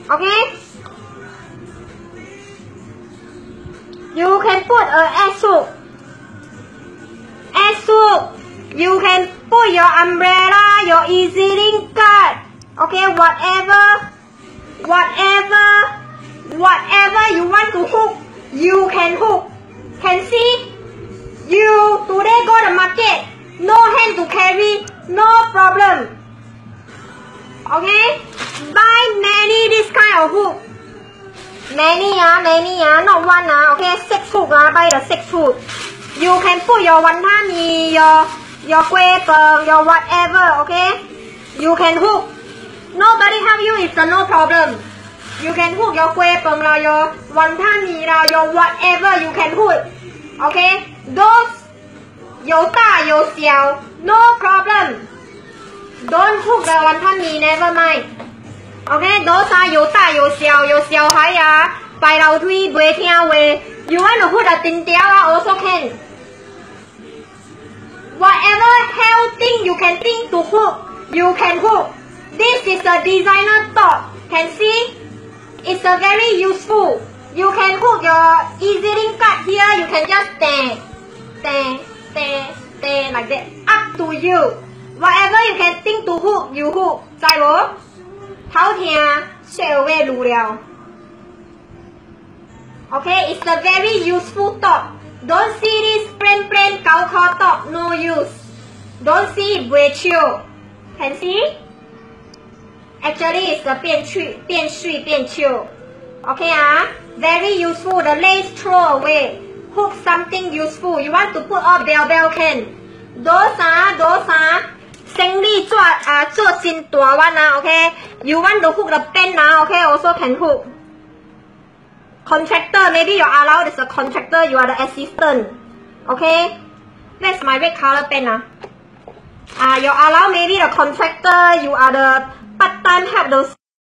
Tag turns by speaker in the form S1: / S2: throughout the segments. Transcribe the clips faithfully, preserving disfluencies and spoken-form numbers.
S1: Okay? You can put a S hook. S hook. You can put your umbrella, your EZ-Link card. Okay, whatever, whatever, whatever you want to hook, you can hook. Can see? You today go to market, no hand to carry, no problem. Okay? Buy many this kind of hook. Many ah, many ah, not one ah. Okay, six hook ah. Buy the six hook. You can put your wanton mee, your your kueh peng, your whatever. Okay, you can hook. Nobody help you, it's a no problem. You can hook your kueh peng lah, your wanton mee lah, your whatever. You can hook. Okay, those 有大有小 no problem. Don't hook the wanton mee, never mind. Okay, those are 有大有小，有小孩啊，摆楼梯袂听话。You want to put a 藤条啊 also can. Whatever hell thing you can think to hook, you can hook. This is a designer thought. Can see? It's a very useful. You can hook your EZ-Link card here. You can just stand, stand, stand, stand like that. Up to you. Whatever you can think to hook, you hook. 知無？頭痛，小尾路了。Okay, it's a very useful thought. Don't see this plain plain 搞科 thought, no use. Don't see it 袂笑. Can see? Actually, it's a 變趣、變水、變笑. Okay 啊 very useful. The lace throw away. Hook something useful. You want to put all bell bell can. Those 啊 those 啊生意做啊做真大碗啊 Okay. You want to hook the pen 啊 Okay, also can hook. Contractor, maybe you're allowed as a contractor, you are the assistant. Okay? That's my red color pen. Uh. Uh, you're allowed maybe the contractor, you are the part-time help those.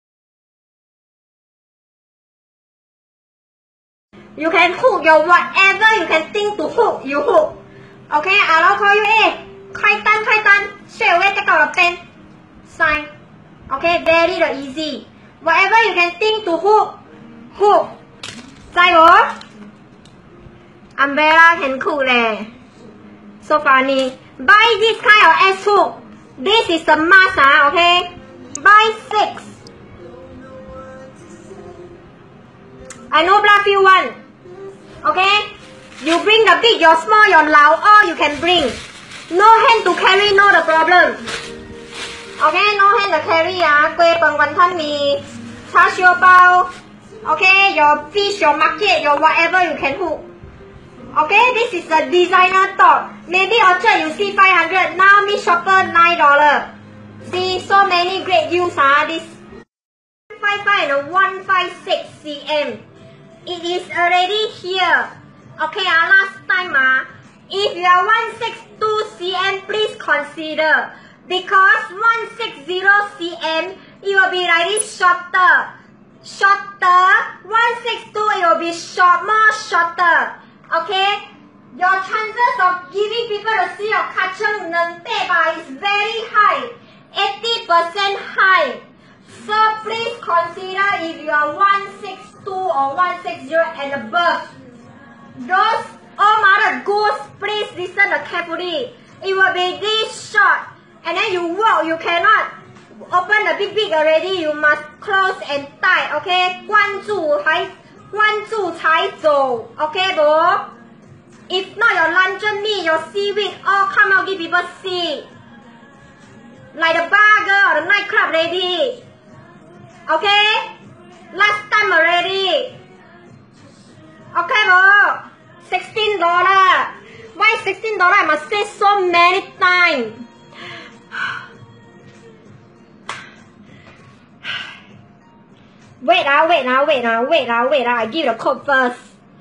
S1: You can hook your whatever you can think to hook, you hook. Okay, allow call you, eh, 開單開單 straight away take out a pen. Sign. Okay, very the easy. Whatever you can think to hook, hook. 知無 ？Umbrella can cook leh. So funny. Buy this kind of S hook. This is a must ah, okay? Buy six. I know bluff you one. Okay? You bring the big, your small, your lao, all you can bring. No hand to carry, no the problem. Okay? No hand to carry ah. Kueh peng wanton mee, char siu bao. Okay, your fish, your market, your whatever you can hook. Okay, this is a designer thought. Maybe Orchard you see five hundred, now Miss Shopper nine dollars. See, so many great use ah. This one fifty-five and one fifty-six centimeters. It is already here. Okay ah, last time ah, if you are one sixty-two centimeters, please consider. Because one sixty centimeters, it will be like this shorter. Shorter, one sixty-two it will be short, more shorter. Okay? Your chances of giving people to see your kacheng neng teba is very high. eighty percent high. So please consider if you are one sixty-two or one sixty and above. Those all mother goose, please listen carefully. It will be this short. And then you walk, you cannot open the big big already, you must close and tight, okay? 关住还关住才走 okay 不 If not your luncheon meat, your seaweed, all come out give people see. Like the bar girl or the nightclub lady. Okay? Last time already. Okay 不 sixteen dollars. Why sixteen dollars? I must say so many times. Wait ah, wait ah, wait ah, wait ah, wait ah. I give the code first.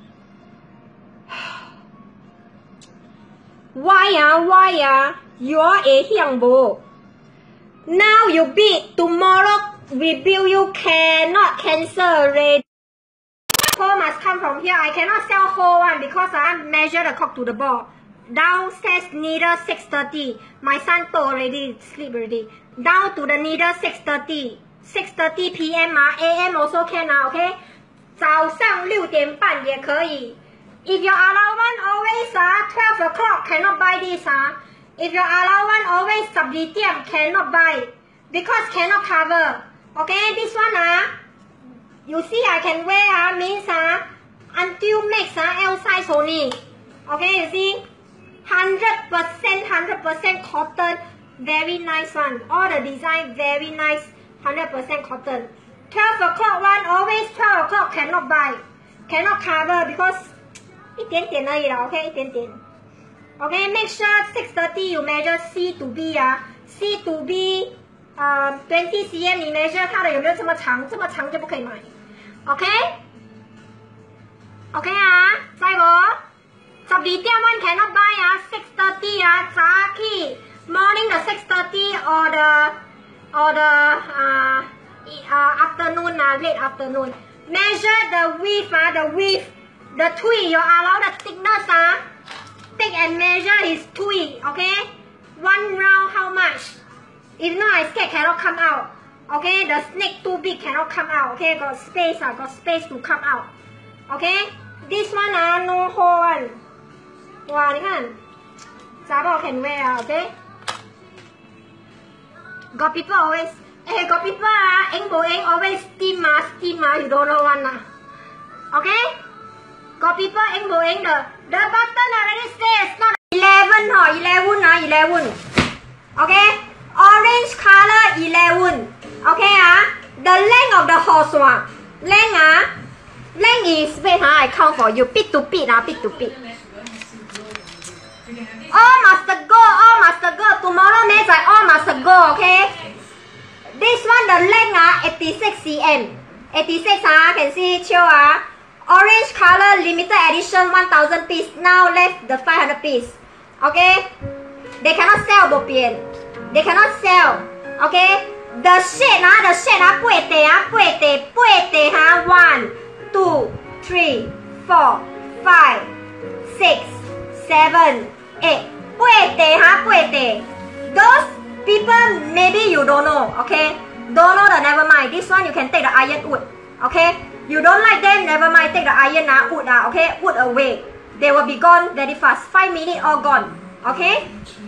S1: Why ah, why ah? You are a hyangbo. Now you bid, tomorrow we bill you cannot cancel already. Whole must come from here. I cannot sell whole one because I measure the cock to the ball. Downstairs needle six thirty. My son told already, sleep already. Down to the needle six thirty. six thirty P M 啊 ，A M also can 啊 ，OK， 早上六点半也可以。If your allowance always 啊 twelve o'clock cannot buy this 啊。If your allowance always 十二點 cannot buy because cannot cover. Okay, this one 啊 ，you see I can wear 啊 means 啊 until max 啊 L size only. Okay, you see, hundred percent, hundred percent cotton, very nice one. All the design very nice, hundred percent cotton. Twelve o'clock one always twelve o'clock cannot buy, cannot cover because 一点点而已啦 ，OK， 一点点。OK, make sure six thirty you measure C to B 啊 ，C to B， 呃 twenty centimeters 你 measure 它的有没有这么长？这么长就不可以买。OK，OK 啊，知無？十二點 one cannot buy 啊 ，six thirty 啊，早起 morning 的 six thirty or the or the 啊、uh, uh, afternoon 啊 late afternoon measure the width 啊 the width the tree you allow the thickness 啊 take and measure his tree okay one round how much if not I scared cannot come out okay the snake too big cannot come out okay got space 啊 got space to come out okay this one 啊 no hole one 哇你看查某 can wear 啊 okay got people always eh got people 啊 eng 無 eng always steam 啊 steam 啊 you don't know one 啊 okay got people eng 無 eng the the button already says not eleven 嗬 eleven 啊 eleven okay orange color eleven okay 啊 the length of the horse 啊 length 啊 length is wait 啊 I count for you bit to bit 啊 bit to bit all must go all must go tomorrow 咩就 all must go okay this one the length 啊 eighty-six centimeters eighty-six 啊 can see 超啊 orange color limited edition one thousand piece now left the five hundred piece okay they cannot sell 無變 they cannot sell okay the shade 啊 the shade 啊八地啊八地八地哈 one two three four five six seven eight八地哈八地 those people maybe you don't know okay don't know the never mind this one you can take the iron wood okay you don't like them never mind take the iron ah wood ah okay wood away they will be gone very fast five minutes all gone okay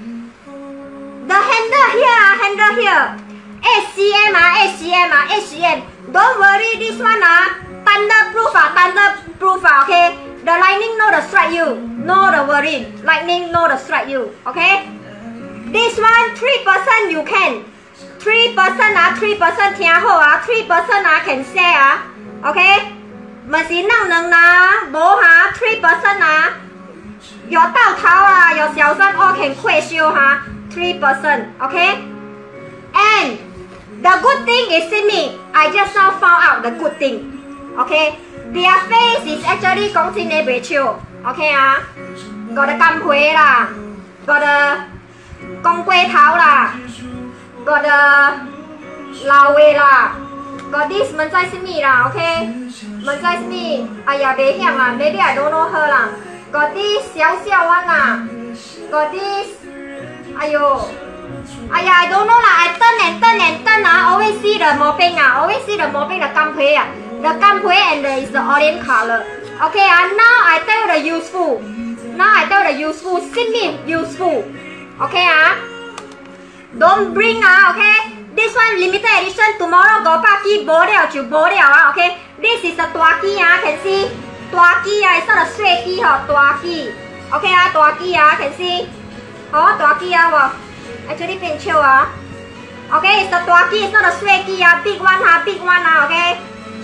S1: the handle here ah handle here eight centimeters ah eight centimeters ah eight centimeters don't worry this one ah thunderproof ah thunderproof ah okay the lightning no the strike you no the worry lightning no the strike you okay this one three percent you can three percent ah three percent 聽好啊 three percent 啊 can sell 啊 okay 唔是能能啦無哈 three percent 啊有到頭啊有小三 all can 虧收哈 three percent okay and the good thing is see me I just now found out the good thing okay their face is actually 講真嘅袂醜 okay 啊 got the 金皮啦 got the 公龜頭啦 got the 老嘅啦 got this 唔知什麼啦 okay 唔知什麼哎呀袂曉啦 maybe I don't know her 啦 got this 小小one 啦 got this 哎呦哎呀 I don't know 啦 I turn and turn and turn 啊 always see the 毛病啊 always see the 毛病 the 金皮啊 the 金皮 and the is the orange color okay 啊 now I tell you the useful now I tell you the useful simply useful okay 啊 don't bring 啊 okay this one limited edition tomorrow 五百支無了就無了啊 okay this is a 大支啊 can see 大支啊 it's not a 細支嗬大支 okay 啊大支啊 can see 好大支啊喎 actually 變超啊 okay it's a 大支 it's not a 細支啊 big one 哈 big one 啊 okay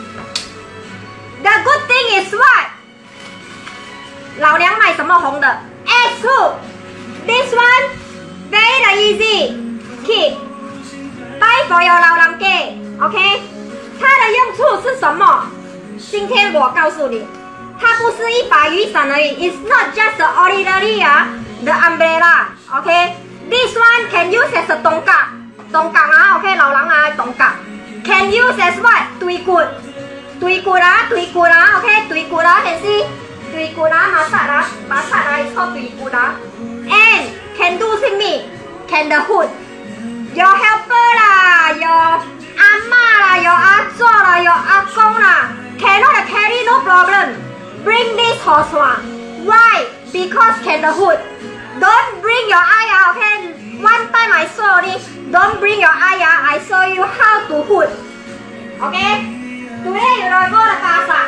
S1: the good thing is what 老娘買什麼紅的 S two this one very easy keep buy for your 老人家 OK 它的用處是什麼今天我告訴你它不是一把雨傘而已 it's not just the ordinary 啊 the umbrella OK this one can use as a 東角東角啊 OK 老人啊東角 can use as what 對骨對骨啊對骨啊 OK 對骨啊 can see 對骨啊馬薩啊馬薩啊 is called 對骨啊 and can do 什麼 can the hood your helper 啦 your 阿嬷 ma là your azo là your akong là cannot carry no problem. Bring this horse one. Why? Because can the hood. Don't bring your eye, okay? One time I saw this. Don't bring your eye. I show you how to hood. Okay? Today you don't go to casa.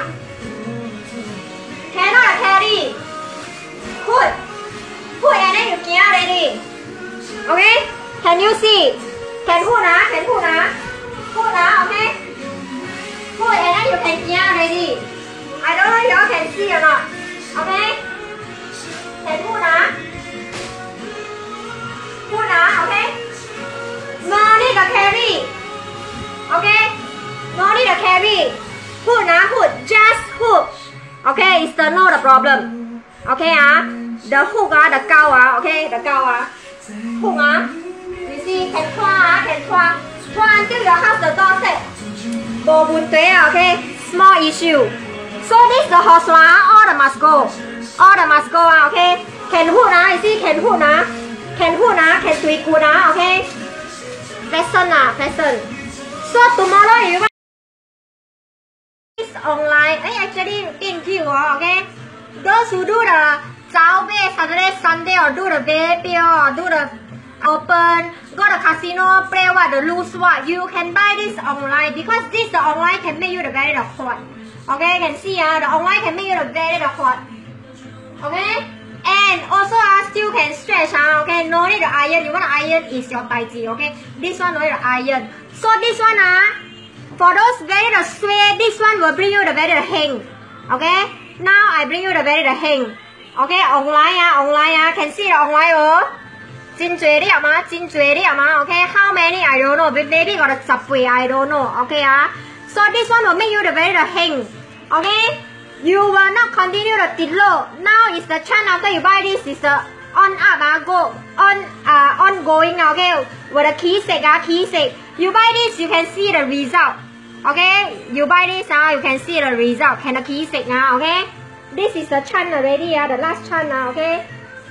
S1: Cannot carry. Hood. Hood and then you get ready. Okay? Can you see? Can hood na? Can hood na? Hood na, okay? Hood and then you can get ready. I don't know if you can see or not. Okay? Can hood na? Hood na, okay? No need to carry. Okay? No need to carry. Hood na, hood. Just hook. Okay? It's the no the problem. Okay ah? The hook ah, the cow ah, okay? The cow ah. Hook ah. You see, can try ah, can try. Try until your house the door set. Bo bun tuế, okay? Small issue. So this the horse one, all the must go. All the must go, okay? Can hook na, you see, can hook na. Can hook na, can tui good na, okay? Lesson na, lesson. So tomorrow you want this online, eh, actually in queue, okay? Those who do the Zao Bei Saturday, Sunday, or do the baby, or do the open, go to casino, play what, the lose what, you can buy this online because this the online can make you the very the hot. Okay, you can see uh, the online can make you the very the hot. Okay, and also uh, still can stretch uh, okay, no need the iron, you want to iron is your taiji, okay, this one no need the iron. So this one uh, for those very the sway, this one will bring you the very the hang. Okay, now I bring you the very the hang. Okay, online uh, online uh, can see the online oh. Jin Jue Liao ma, Jin Jue Liao ma, okay, how many I don't know, but maybe got a subway, I don't know, okay ah. So this one will make you the very the hang, okay. You will not continue the below. Now is the chance after you buy this is the on up ah, go on uh ongoing, okay, with the key sake ah, key sake. You buy this, you can see the result, okay. You buy this ah, you can see the result. Can the key sake ah, okay. This is the chance already ah, the last chance ah, okay.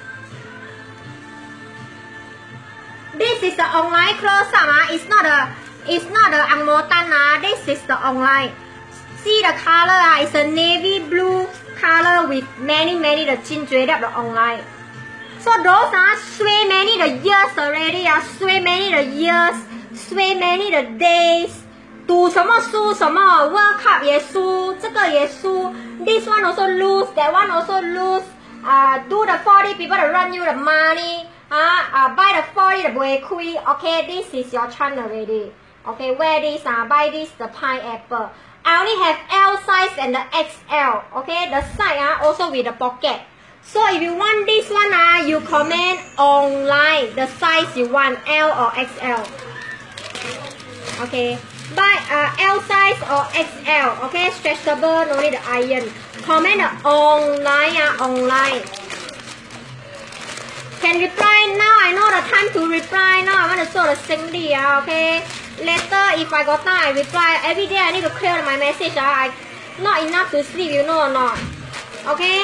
S1: This is the online close up ah. It's not a, it's not the Ang Mo Tan ah. This is the online. See the color ah. It's a navy blue color with many many the Jin Jue Liao the online. So those are sway many the years already ah. Sway many the years, sway many the days. 赌什么输什么 ，World Cup 也输，这个也输。This one also lose, that one also lose. Ah, uh, do the forty people to run you the money. Ah, uh, buy the forty the buy kui. Okay, this is your chance already. Okay, wear this. Ah, uh, buy this the pineapple. I only have L size and the X L. Okay, the size ah uh, also with the pocket. So if you want this one ah, uh, you comment online the size you want, L or X L. Okay, buy uh, L size or X L. Okay, stretchable, no need the iron. Comment uh, online ah, uh, online. Can reply now. I know the time to reply now. I want to show the singly, uh, okay. Later, if I got time, I reply. Every day I need to clear my message. Uh, I not enough to sleep, you know or not? Okay.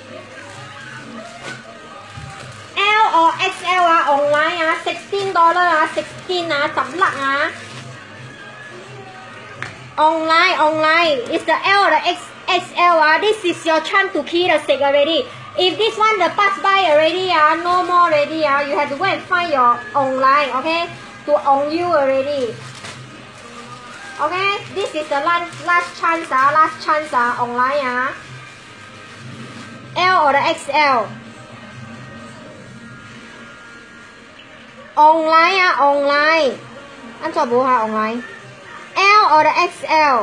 S1: L or X L uh, online uh, sixteen dollars uh, sixteen uh, sập lặng uh. Online, online. It's the L or the X XL. Uh, this is your chance to key the stick already. If this one the pass by already, uh, no more already, uh, you have to go and find your online, okay, to own you already. Okay, this is the last, last chance, uh, last chance uh, online. Uh. L or the X L. Online, uh, online. Anh cho bố ha online. L or the X L.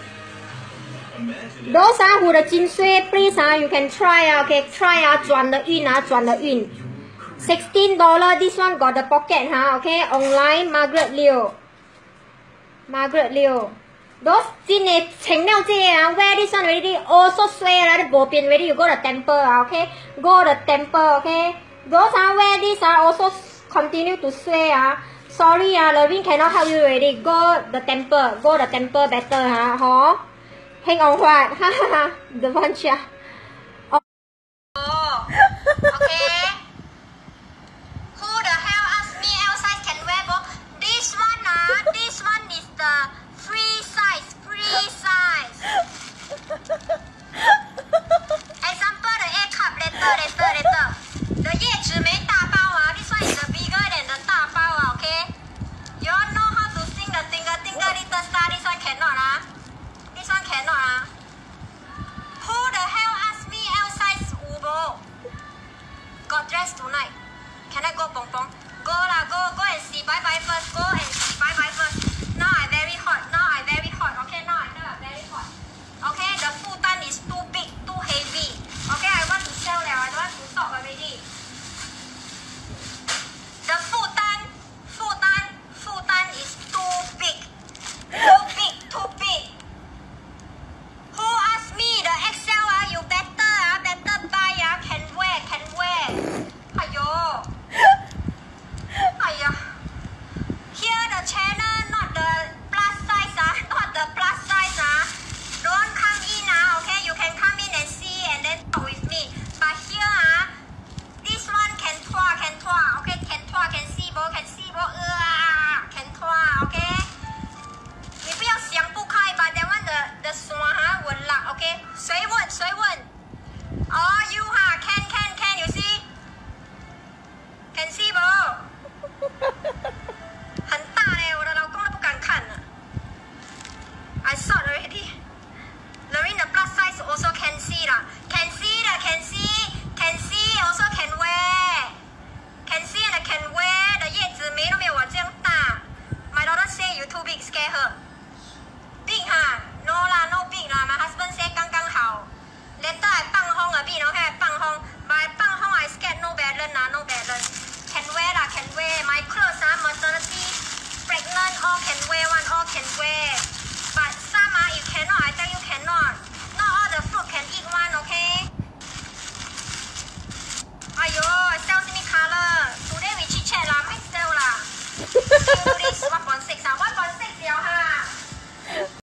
S1: Those are who the Jin Sui, please uh, you can try uh, okay, try uh, 转的运啊，转的运。sixteen dollars, this one got the pocket huh, okay, online Margaret Liu. Margaret Liu. Those Jin eh 请了这啊 wear this one already also swear lah, the bo pian already you go the temple uh, okay, go the temple okay. Those are wear this are uh, also continue to swear uh. Sorry uh, Levin cannot help you already. Go the temple, go the temple better huh, huh? Hang on what? The one chia.